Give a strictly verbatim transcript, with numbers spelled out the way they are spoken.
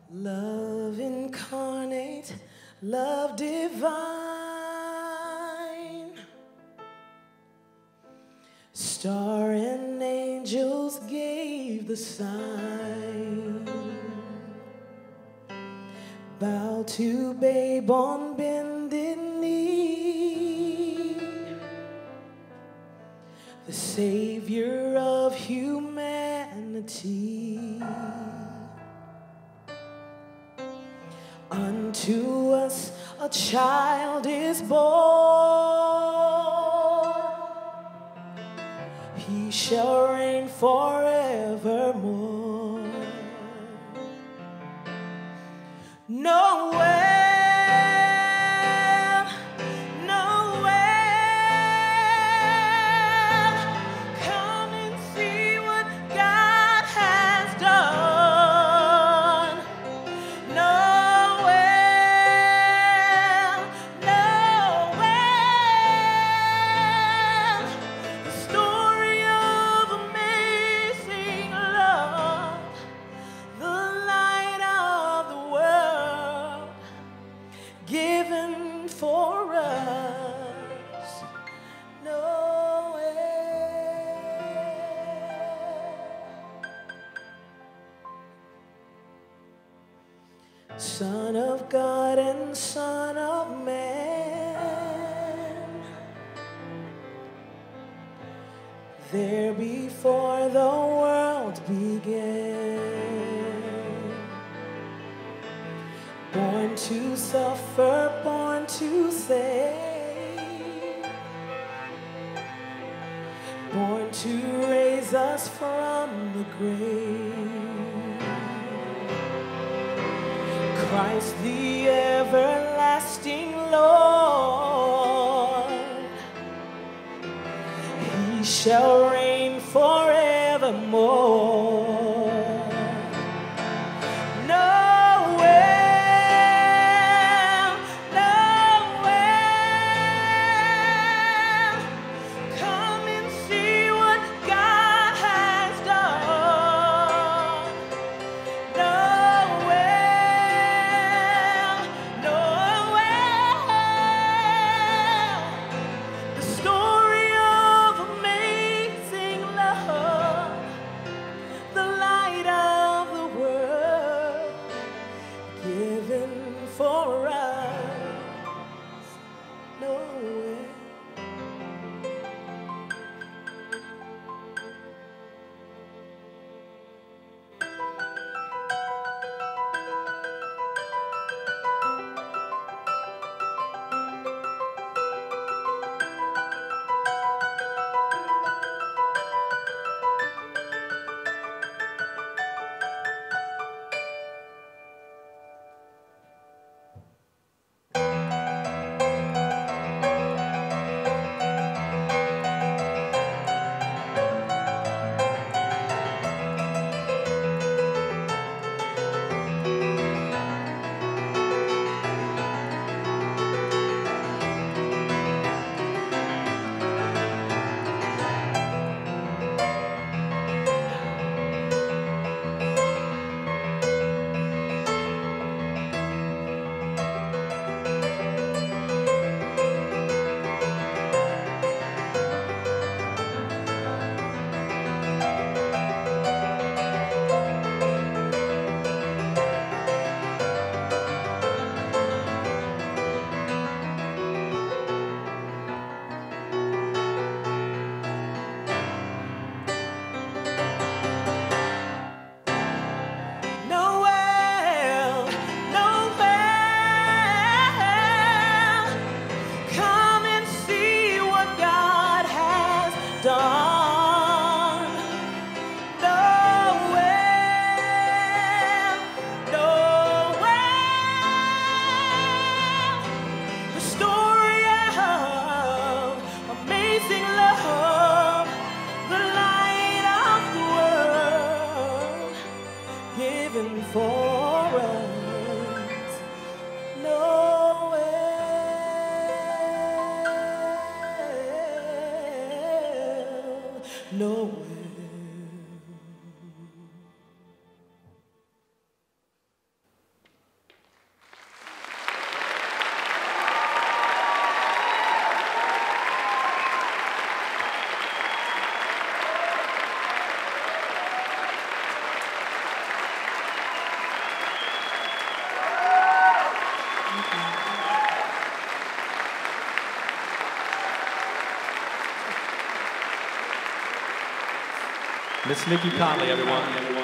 Love incarnate, love divine, star and angels gave the sign. Bow to babe on bended knee, the Savior of humanity. Unto us a child is born, he shall reign forevermore. Noel, Noel, come and see what God has done. Noel, Noel, the story of amazing love, the light of the world, given for us. Noel, Son of God and Son of Man, there before the world began, born to suffer, born to save, born to raise us from the grave. Christ the everlasting Lord, he shall reign forevermore. Noel, Noel, come and see what God has done. Noel, Noel, the story of amazing love, the light of the world, given for us. Noel. Noel, Noel, come and see what God has done. Noel, Noel, the story of amazing love, the light of the world, given for us. Noel, Noel. Miss Nickie Conley, everyone.